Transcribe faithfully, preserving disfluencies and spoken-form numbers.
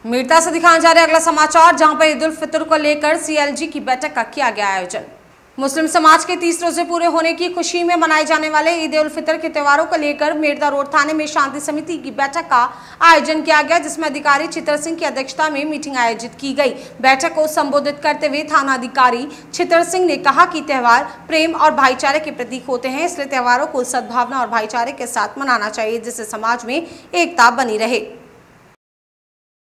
मीरता से दिखाया जा रहा है अगला समाचार, जहां पर ईद उल फितर को लेकर सीएलजी की बैठक का किया गया आयोजन। मुस्लिम समाज के तीस रोजे पूरे होने की खुशी में मनाए जाने वाले ईद उल फितर के त्योहारों को लेकर मेरता रोड थाने में शांति समिति की बैठक का आयोजन किया गया, जिसमें अधिकारी चित्र सिंह की अध्यक्षता में मीटिंग आयोजित की गई। बैठक को संबोधित करते हुए थाना अधिकारी चित्र सिंह ने कहा कि त्योहार प्रेम और भाईचारे के प्रतीक होते हैं, इसलिए त्योहारों को सद्भावना और भाईचारे के साथ मनाना चाहिए, जिससे समाज में एकता बनी रहे।